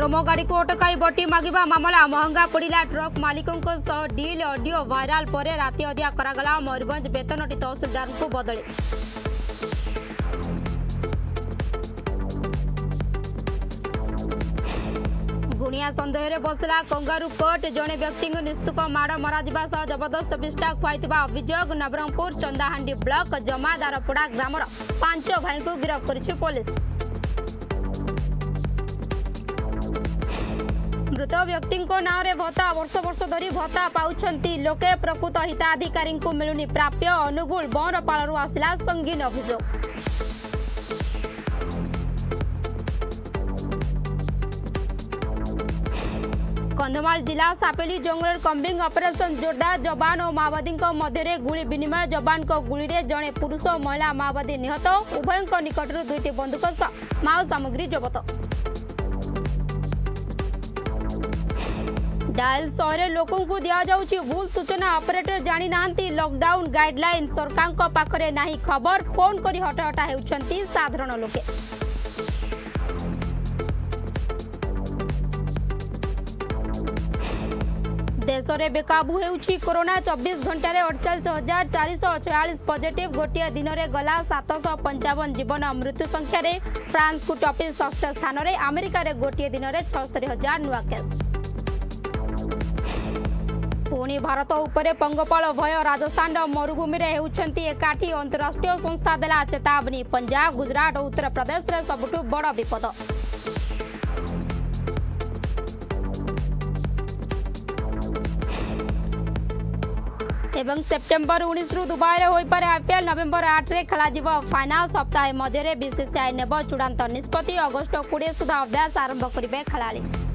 Showroom गाड़ी को अटकाई बटी मागिबा मामला महंगा पड़ा ट्रक मालिकों सह डील ऑडियो वायरल पर राति अदिया करागला मयूरभंज बेतनटी तहसीलदार को बदली। गुणिया सन्देह बसला कंगारू कोर्ट जड़े व्यक्ति निस्तुक माड़ मरा जबरदस्त पिस्टा खुआई अभियोग। नवरंगपुर चंदाहांडी ब्लॉक जमादारपड़ा ग्रामर 5 भाई को गिरफ्त करिछि पुलिस। मृत व्यक्ति नाँ में भत्ता वर्ष वर्ष धरी भत्ता पाउछंती लोके प्रकृत हिताधिकारी को मिलुनी प्राप्य। अनुगुल बनपालू आसला संगीन अभियोग। कंधमाल जिला सापेली जंगल कम्बिंग ऑपरेशन जोरदार। जवान और माओवादी मध्य गुली विनिमय। जवान को गुली रे जड़े पुरुष और महिला माओवादी निहत। उभय निकट 2टी बंदूक सह माओ सामग्री जबत। डायल 100 रे लोकों को दिया जाउची भूल सूचना। ऑपरेटर जानी नांती लॉकडाउन गाइडलाइन सरकार को पाखरे नाही खबर। फोन करी हटाहटा हेउछंती साधारण लोके। देश में बेकाबू हेउची कोरोना। 24 घंटे 48,446 पॉजिटिव। गोटे दिन में गला 755 जीवन। मृत्यु संख्या रे फ्रांस को टपी 6ठ स्थान में। अमेरिका रे गोटे दिन में 76,000 नुआ केस। पुणी भारत उपरे पंगपाल भय। राजस्थान मरुभूमि रे हेउछंती एकाठी। अंतरराष्ट्रीय संस्था देला चेतावनी। पंजाब गुजरात और उत्तर प्रदेश रे सबुठु बड़ विपद। एवं सेप्टेम्बर 19 रु दुबई रे होई पारे आईपीएल। नवेम्बर 8 रे खेला जीव फाइनल। सप्ताह मध्य बीसीसीआई नेब चूड़ांत निष्पत्ति। अगस्ट 20 सुधा अभ्यास आरंभ करिवे खेलाड़ी।